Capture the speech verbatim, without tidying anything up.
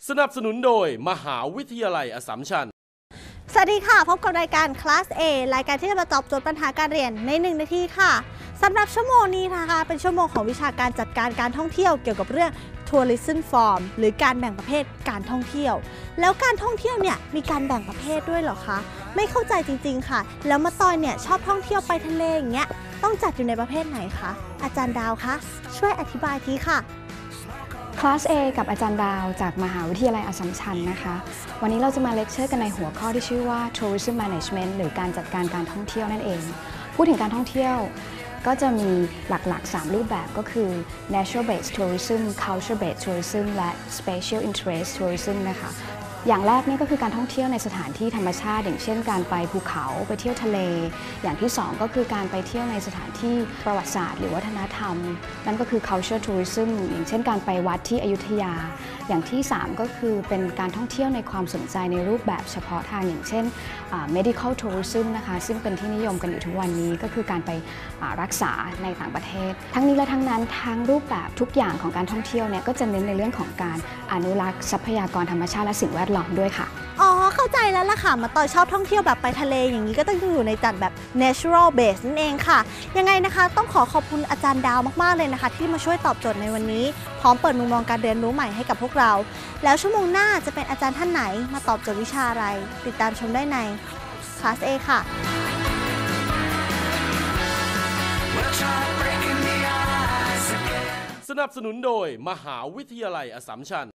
สนับสนุนโดยมหาวิทยาลัยอัสสัมชัญสวัสดีค่ะพบกับรายการ Class A รายการที่จะมาตอบโจทย์ปัญหาการเรียนในหนึ่งนาทีค่ะสำหรับชั่วโมงนี้นะคะเป็นชั่วโมงของวิชาการจัดการการท่องเที่ยวเกี่ยวกับเรื่อง Tourism Form หรือการแบ่งประเภทการท่องเที่ยวแล้วการท่องเที่ยวเนี่ยมีการแบ่งประเภทด้วยเหรอคะไม่เข้าใจจริงๆค่ะแล้วมาตอยเนี่ยชอบท่องเที่ยวไปทะเลอย่างเงี้ยต้องจัดอยู่ในประเภทไหนคะอาจารย์ดาวคะช่วยอธิบายทีค่ะ Class A กับอาจารย์ดาวจากมหาวิทยาลัยอัสสัมชัญนะคะวันนี้เราจะมาเลคเชอร์กันในหัวข้อที่ชื่อว่า Tourism Management หรือการจัดการการท่องเที่ยวนั่นเองพูดถึงการท่องเที่ยวก็จะมีหลักๆสามรูปแบบก็คือ Natural Based Tourism Culture Based Tourism และ Special Interest Tourism นะคะอย่างแรกนี่ก็คือการท่องเที่ยวในสถานที่ธรรมชาติอย่างเช่นการไปภูเขาไปเที่ยวทะเลอย่างที่สองก็คือการไปเที่ยวในสถานที่ประวัติศาสตร์หรือวัฒนธรรมนั่นก็คือ culture tourism อย่างเช่นการไปวัดที่อยุธยาอย่างที่สามก็คือเป็นการท่องเที่ยวในความสนใจในรูปแบบเฉพาะทางอย่างเช่น medical tourism นะคะซึ่งเป็นที่นิยมกันอยู่ทุกวันนี้ก็คือการไปรักษาในต่างประเทศทั้งนี้และทั้งนั้นทั้งรูปแบบทุกอย่างของการท่องเที่ยวเนี่ยก็จะเน้นในเรื่องของการอนุรักษ์ทรัพยากรธรรมชาติและสิ่งแวดล้อมด้วยค่ะอ๋อเข้าใจแล้วล่ะค่ะมาต่อยชอบท่องเที่ยวแบบไปทะเลอย่างนี้ก็ต้องอยู่ในจัดแบบ natural base นั่นเองค่ะยังไงนะคะต้องขอขอบคุณอาจารย์ดาวมากๆเลยนะคะที่มาช่วยตอบโจทย์ในวันนี้พร้อมเปิดมุมมองการเรียนรู้ใหม่ให้กับพวกเราแล้วชั่วโมงหน้าจะเป็นอาจารย์ท่านไหนมาตอบโจทย์วิชาอะไรติดตามชมได้ใน Class A ค่ะสนับสนุนโดยมหาวิทยาลัยอัสสัมชัญ